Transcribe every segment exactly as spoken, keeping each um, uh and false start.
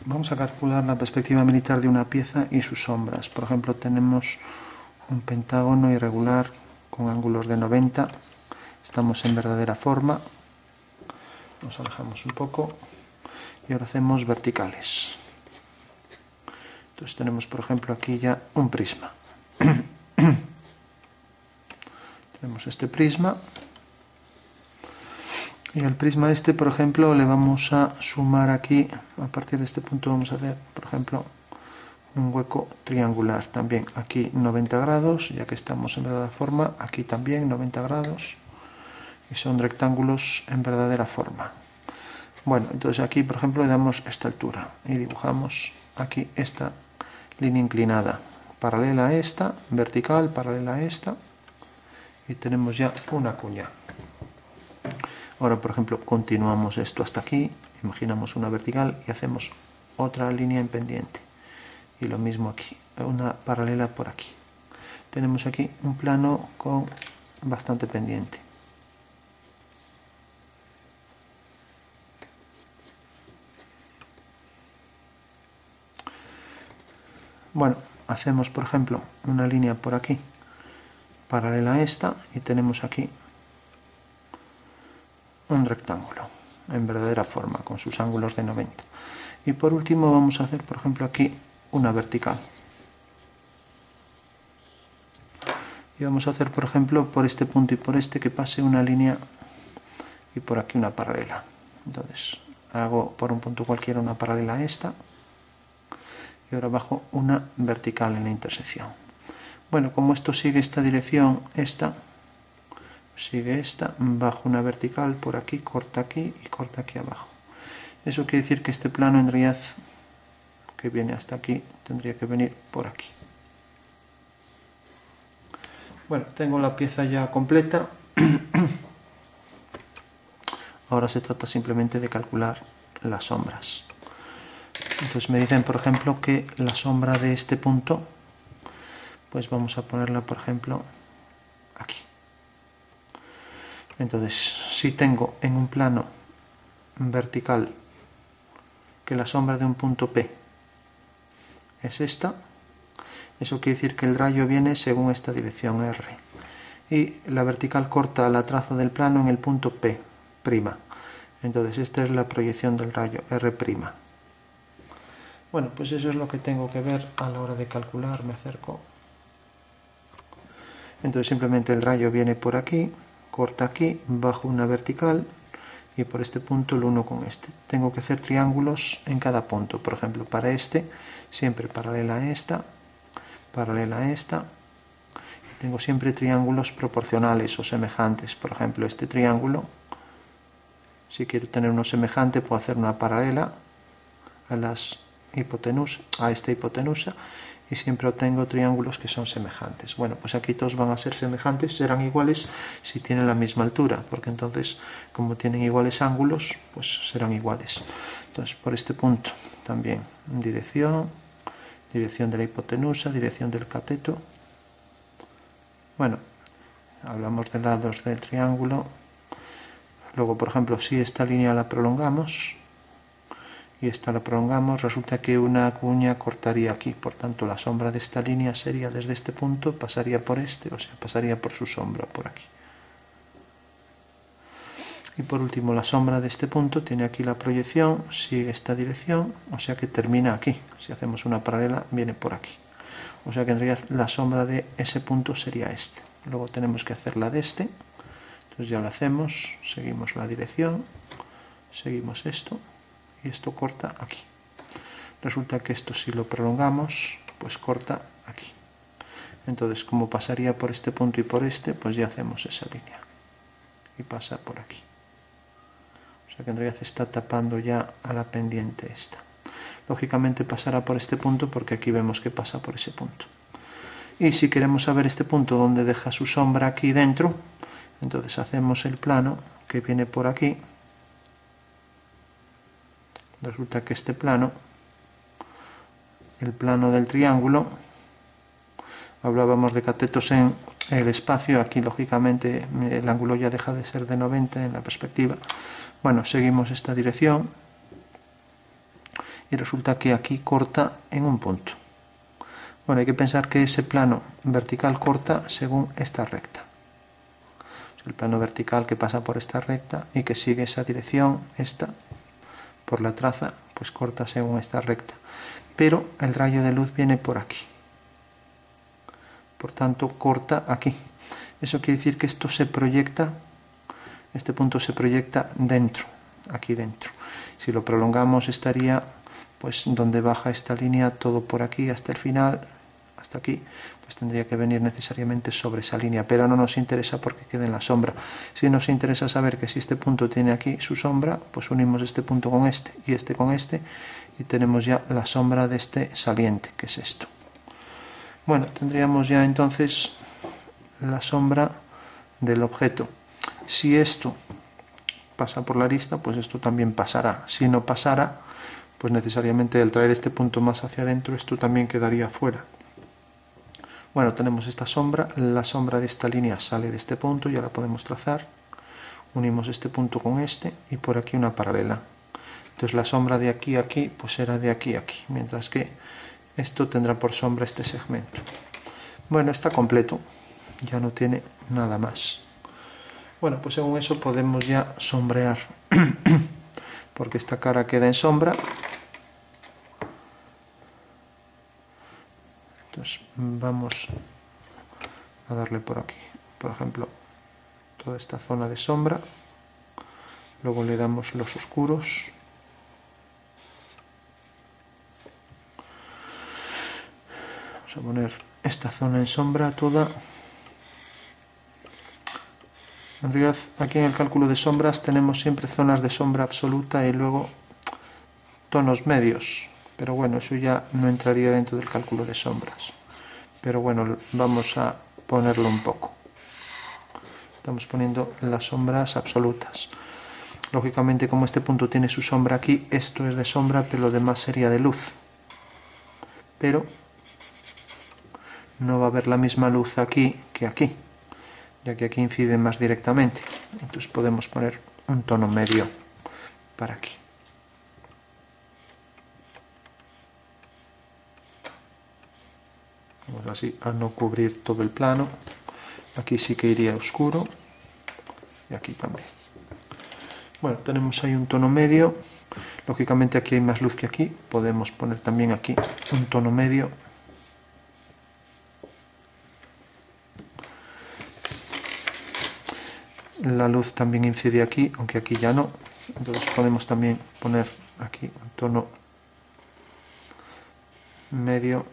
Vamos a calcular la perspectiva militar de una pieza y sus sombras. Por ejemplo, tenemos un pentágono irregular con ángulos de noventa. Estamos en verdadera forma. Nos alejamos un poco y ahora hacemos verticales. Entonces tenemos, por ejemplo, aquí ya un prisma. Tenemos este prisma. Y al prisma este, por ejemplo, le vamos a sumar aquí, a partir de este punto vamos a hacer, por ejemplo, un hueco triangular. También aquí noventa grados, ya que estamos en verdadera forma, aquí también noventa grados, y son rectángulos en verdadera forma. Bueno, entonces aquí, por ejemplo, le damos esta altura y dibujamos aquí esta línea inclinada, paralela a esta, vertical, paralela a esta, y tenemos ya una cuña. Ahora, por ejemplo, continuamos esto hasta aquí, imaginamos una vertical y hacemos otra línea en pendiente. Y lo mismo aquí, una paralela por aquí. Tenemos aquí un plano con bastante pendiente. Bueno, hacemos, por ejemplo, una línea por aquí, paralela a esta, y tenemos aquí un rectángulo en verdadera forma con sus ángulos de noventa. Y por último vamos a hacer, por ejemplo, aquí una vertical. Y vamos a hacer, por ejemplo, por este punto y por este, que pase una línea y por aquí una paralela. Entonces hago por un punto cualquiera una paralela a esta y ahora bajo una vertical en la intersección. Bueno, como esto sigue esta dirección, esta sigue esta, bajo una vertical por aquí, corta aquí y corta aquí abajo. Eso quiere decir que este plano en realidad que viene hasta aquí tendría que venir por aquí. Bueno, tengo la pieza ya completa. Ahora se trata simplemente de calcular las sombras. Entonces me dicen, por ejemplo, que la sombra de este punto, pues vamos a ponerla, por ejemplo, aquí. Entonces, si tengo en un plano vertical que la sombra de un punto P es esta, eso quiere decir que el rayo viene según esta dirección R. Y la vertical corta la traza del plano en el punto P'. Entonces, esta es la proyección del rayo R'. Bueno, pues eso es lo que tengo que ver a la hora de calcular. Me acerco. Entonces, simplemente el rayo viene por aquí, corta aquí, bajo una vertical y por este punto el uno con este. Tengo que hacer triángulos en cada punto. Por ejemplo, para este, siempre paralela a esta, paralela a esta. Tengo siempre triángulos proporcionales o semejantes. Por ejemplo, este triángulo, si quiero tener uno semejante, puedo hacer una paralela a, las hipotenusa, a esta hipotenusa, y siempre obtengo triángulos que son semejantes. Bueno, pues aquí todos van a ser semejantes, serán iguales si tienen la misma altura, porque entonces, como tienen iguales ángulos, pues serán iguales. Entonces, por este punto también, dirección, dirección de la hipotenusa, dirección del cateto. Bueno, hablamos de lados del triángulo. Luego, por ejemplo, si esta línea la prolongamos y esta la prolongamos, resulta que una cuña cortaría aquí. Por tanto, la sombra de esta línea sería desde este punto, pasaría por este, o sea, pasaría por su sombra por aquí. Y por último, la sombra de este punto tiene aquí la proyección, sigue esta dirección, o sea que termina aquí. Si hacemos una paralela, viene por aquí. O sea que en realidad la sombra de ese punto sería este. Luego tenemos que hacer la de este. Entonces ya lo hacemos, seguimos la dirección, seguimos esto, y esto corta aquí. Resulta que esto, si lo prolongamos, pues corta aquí. Entonces, como pasaría por este punto y por este, pues ya hacemos esa línea. Y pasa por aquí. O sea que en realidad está tapando ya a la pendiente esta. Lógicamente pasará por este punto porque aquí vemos que pasa por ese punto. Y si queremos saber este punto donde deja su sombra aquí dentro, entonces hacemos el plano que viene por aquí. Resulta que este plano, el plano del triángulo, hablábamos de catetos en el espacio, aquí lógicamente el ángulo ya deja de ser de noventa en la perspectiva. Bueno, seguimos esta dirección y resulta que aquí corta en un punto. Bueno, hay que pensar que ese plano vertical corta según esta recta. El plano vertical que pasa por esta recta y que sigue esa dirección, esta, por la traza, pues corta según esta recta. Pero el rayo de luz viene por aquí. Por tanto, corta aquí. Eso quiere decir que esto se proyecta, este punto se proyecta dentro, aquí dentro. Si lo prolongamos estaría pues donde baja esta línea, todo por aquí hasta el final, hasta aquí, pues tendría que venir necesariamente sobre esa línea, pero no nos interesa porque queda en la sombra. Si nos interesa saber que si este punto tiene aquí su sombra, pues unimos este punto con este y este con este y tenemos ya la sombra de este saliente, que es esto. Bueno, tendríamos ya entonces la sombra del objeto. Si esto pasa por la arista, pues esto también pasará. Si no pasara, pues necesariamente al traer este punto más hacia adentro, esto también quedaría fuera. Bueno, tenemos esta sombra, la sombra de esta línea sale de este punto, ya la podemos trazar. Unimos este punto con este y por aquí una paralela. Entonces la sombra de aquí a aquí, pues será de aquí a aquí, mientras que esto tendrá por sombra este segmento. Bueno, está completo, ya no tiene nada más. Bueno, pues según eso podemos ya sombrear, porque esta cara queda en sombra. Entonces vamos a darle por aquí, por ejemplo, toda esta zona de sombra. Luego le damos los oscuros. Vamos a poner esta zona en sombra toda. En realidad, aquí en el cálculo de sombras tenemos siempre zonas de sombra absoluta y luego tonos medios. Pero bueno, eso ya no entraría dentro del cálculo de sombras. Pero bueno, vamos a ponerlo un poco. Estamos poniendo las sombras absolutas. Lógicamente, como este punto tiene su sombra aquí, esto es de sombra, pero lo demás sería de luz. Pero no va a haber la misma luz aquí que aquí, ya que aquí incide más directamente. Entonces podemos poner un tono medio para aquí. Vamos así a no cubrir todo el plano. Aquí sí que iría oscuro y aquí también. Bueno, tenemos ahí un tono medio. Lógicamente aquí hay más luz que aquí. Podemos poner también aquí un tono medio. La luz también incide aquí, aunque aquí ya no. Entonces podemos también poner aquí un tono medio.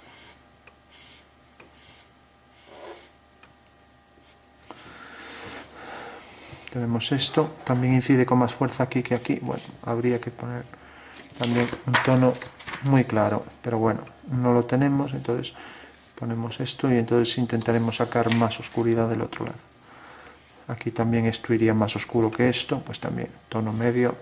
Tenemos esto, también incide con más fuerza aquí que aquí. Bueno, habría que poner también un tono muy claro, pero bueno, no lo tenemos, entonces ponemos esto y entonces intentaremos sacar más oscuridad del otro lado. Aquí también esto iría más oscuro que esto, pues también tono medio.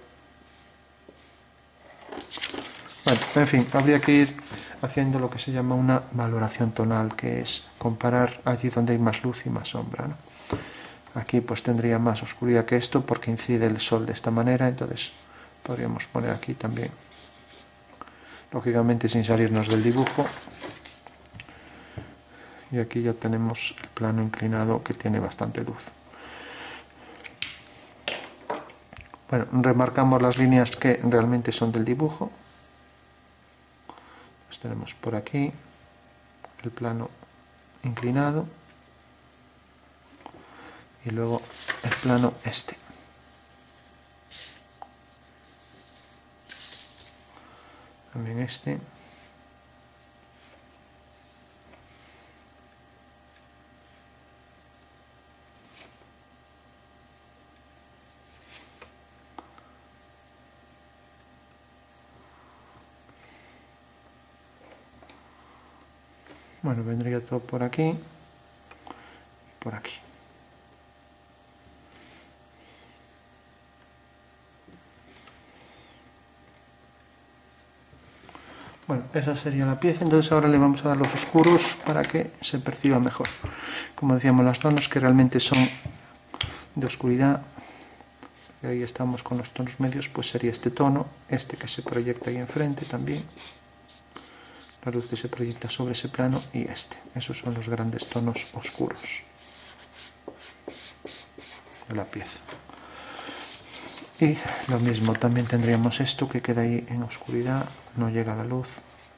Bueno, en fin, habría que ir haciendo lo que se llama una valoración tonal, que es comparar allí donde hay más luz y más sombra, ¿no? Aquí pues tendría más oscuridad que esto porque incide el sol de esta manera, entonces podríamos poner aquí también, lógicamente sin salirnos del dibujo. Y aquí ya tenemos el plano inclinado que tiene bastante luz. Bueno, remarcamos las líneas que realmente son del dibujo. Pues tenemos por aquí el plano inclinado. Y luego el plano este. También este. Bueno, vendría todo por aquí y por aquí. Bueno, esa sería la pieza, entonces ahora le vamos a dar los oscuros para que se perciba mejor. Como decíamos, las zonas que realmente son de oscuridad que ahí estamos con los tonos medios, pues sería este tono, este que se proyecta ahí enfrente también, la luz que se proyecta sobre ese plano, y este. Esos son los grandes tonos oscuros de la pieza. Y lo mismo, también tendríamos esto que queda ahí en oscuridad, no llega la luz.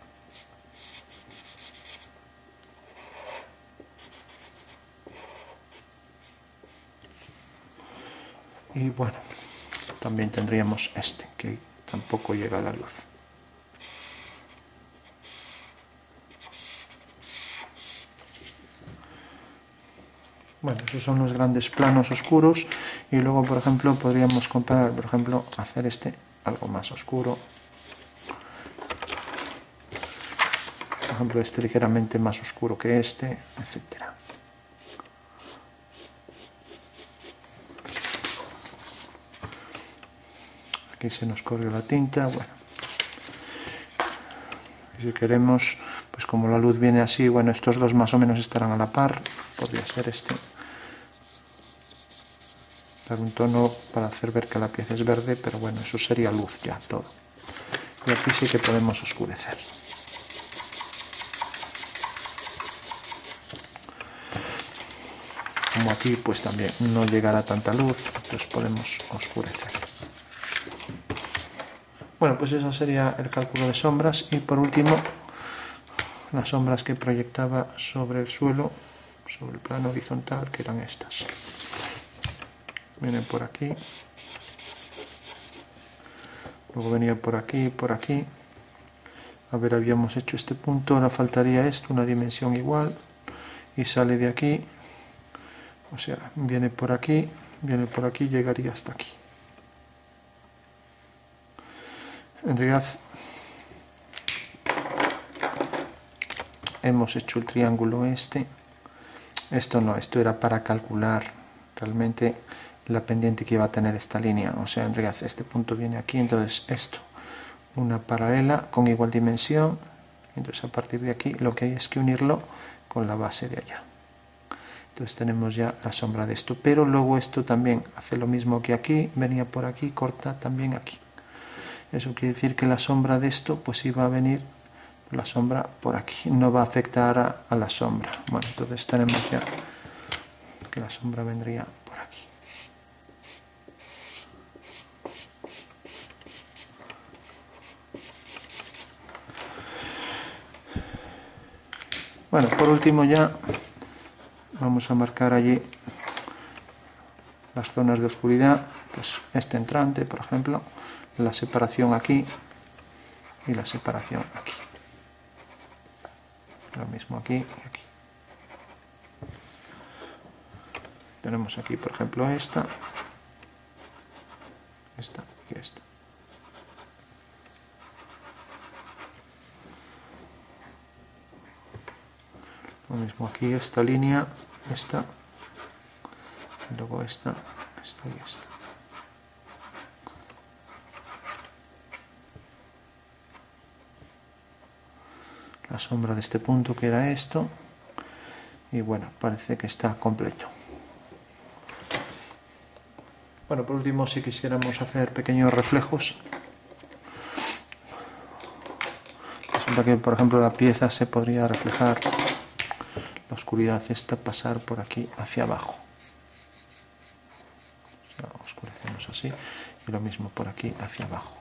Y bueno, también tendríamos este, que tampoco llega la luz. Bueno, esos son los grandes planos oscuros, y luego, por ejemplo, podríamos comparar, por ejemplo, hacer este algo más oscuro. Por ejemplo, este ligeramente más oscuro que este, etcétera. Aquí se nos corrió la tinta, bueno. Si queremos, pues como la luz viene así, bueno, estos dos más o menos estarán a la par, podría ser este. Dar un tono para hacer ver que la pieza es verde, pero bueno, eso sería luz ya todo. Y aquí sí que podemos oscurecer. Como aquí pues también no llegará tanta luz, entonces podemos oscurecer. Bueno, pues eso sería el cálculo de sombras, y por último las sombras que proyectaba sobre el suelo, sobre el plano horizontal, que eran estas. Vienen por aquí, luego venía por aquí, por aquí. A ver, habíamos hecho este punto, ahora faltaría esto, una dimensión igual, y sale de aquí, o sea, viene por aquí, viene por aquí, llegaría hasta aquí. En realidad hemos hecho el triángulo este, esto no, esto era para calcular realmente la pendiente que iba a tener esta línea, o sea, en realidad este punto viene aquí, entonces esto, una paralela con igual dimensión, entonces a partir de aquí lo que hay es que unirlo con la base de allá. Entonces tenemos ya la sombra de esto, pero luego esto también hace lo mismo que aquí, venía por aquí, corta también aquí. Eso quiere decir que la sombra de esto pues iba a venir, la sombra por aquí, no va a afectar a, a la sombra. Bueno, entonces tenemos ya que la sombra vendría por aquí. Bueno, por último ya vamos a marcar allí las zonas de oscuridad, pues este entrante, por ejemplo, la separación aquí y la separación aquí. Lo mismo aquí y aquí. Tenemos aquí, por ejemplo, esta, esta y esta. Lo mismo aquí, esta línea, esta, y luego esta, esta y esta. La sombra de este punto, que era esto, y bueno, parece que está completo. Bueno, por último, si quisiéramos hacer pequeños reflejos, resulta que, por ejemplo, la pieza se podría reflejar, la oscuridad esta, pasar por aquí hacia abajo. O sea, oscurecemos así, y lo mismo por aquí hacia abajo.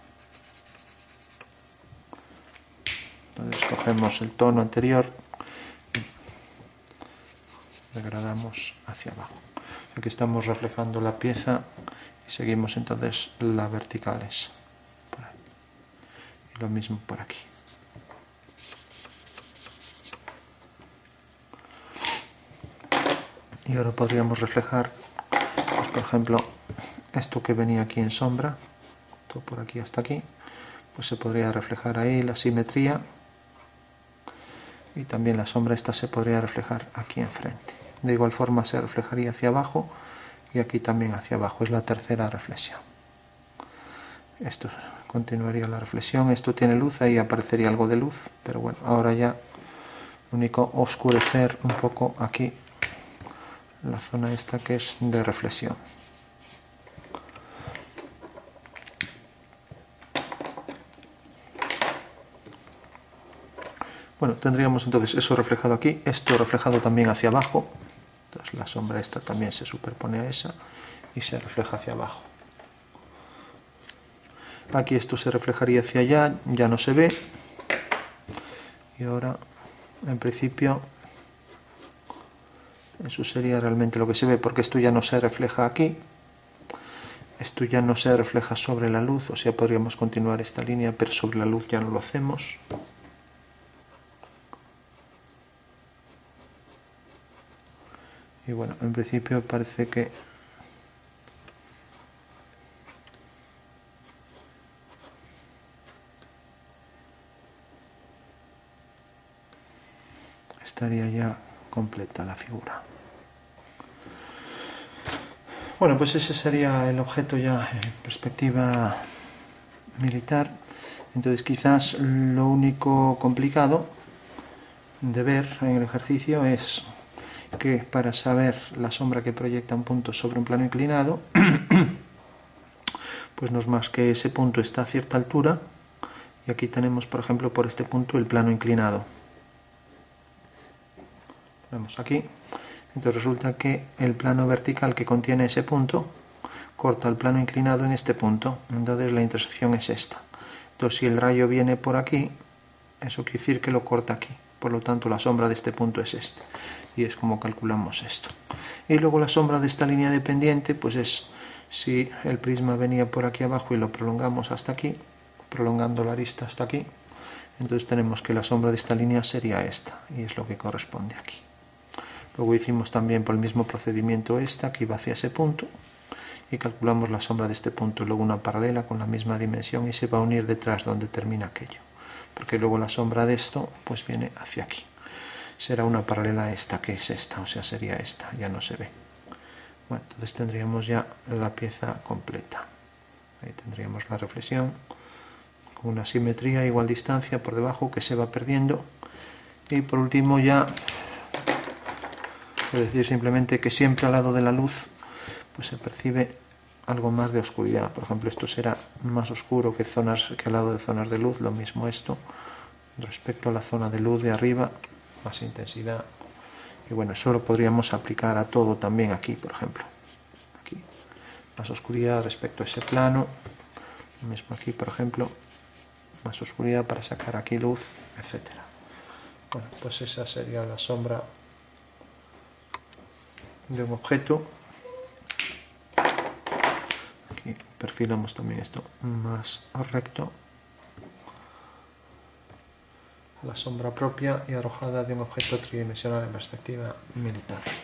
Entonces cogemos el tono anterior y degradamos hacia abajo. Aquí estamos reflejando la pieza y seguimos entonces las verticales. Por ahí. Y lo mismo por aquí. Y ahora podríamos reflejar, pues, por ejemplo, esto que venía aquí en sombra, todo por aquí hasta aquí, pues se podría reflejar ahí la simetría. Y también la sombra esta se podría reflejar aquí enfrente. De igual forma se reflejaría hacia abajo y aquí también hacia abajo. Es la tercera reflexión. Esto continuaría la reflexión. Esto tiene luz, ahí aparecería algo de luz, pero bueno, ahora ya lo único, oscurecer un poco aquí la zona esta que es de reflexión. Bueno, tendríamos entonces eso reflejado aquí, esto reflejado también hacia abajo. Entonces la sombra esta también se superpone a esa y se refleja hacia abajo. Aquí esto se reflejaría hacia allá, ya no se ve. Y ahora, en principio, eso sería realmente lo que se ve, porque esto ya no se refleja aquí. Esto ya no se refleja sobre la luz, o sea, podríamos continuar esta línea, pero sobre la luz ya no lo hacemos. Y bueno, en principio parece que estaría ya completa la figura. Bueno, pues ese sería el objeto ya en perspectiva militar. Entonces quizás lo único complicado de ver en el ejercicio es que para saber la sombra que proyecta un punto sobre un plano inclinado, pues no es más que ese punto está a cierta altura y aquí tenemos, por ejemplo, por este punto el plano inclinado. Vemos aquí. Entonces resulta que el plano vertical que contiene ese punto corta el plano inclinado en este punto. Entonces la intersección es esta. Entonces si el rayo viene por aquí, eso quiere decir que lo corta aquí. Por lo tanto la sombra de este punto es esta. Y es como calculamos esto. Y luego la sombra de esta línea de pendiente, pues es si el prisma venía por aquí abajo y lo prolongamos hasta aquí, prolongando la arista hasta aquí, entonces tenemos que la sombra de esta línea sería esta. Y es lo que corresponde aquí. Luego hicimos también por el mismo procedimiento esta, que iba hacia ese punto, y calculamos la sombra de este punto, y luego una paralela con la misma dimensión y se va a unir detrás donde termina aquello. Porque luego la sombra de esto pues viene hacia aquí. Será una paralela a esta, que es esta, o sea, sería esta, ya no se ve. Bueno, entonces tendríamos ya la pieza completa. Ahí tendríamos la reflexión, con una simetría a igual distancia por debajo que se va perdiendo. Y por último ya... es decir, simplemente que siempre al lado de la luz pues se percibe algo más de oscuridad. Por ejemplo, esto será más oscuro que, zonas, que al lado de zonas de luz, lo mismo esto. Respecto a la zona de luz de arriba, más intensidad. Y bueno, eso lo podríamos aplicar a todo también aquí, por ejemplo. Aquí, más oscuridad respecto a ese plano. Lo mismo aquí, por ejemplo, más oscuridad para sacar aquí luz, etcétera. Bueno, pues esa sería la sombra de un objeto. Aquí perfilamos también esto más recto, la sombra propia y arrojada de un objeto tridimensional en perspectiva militar.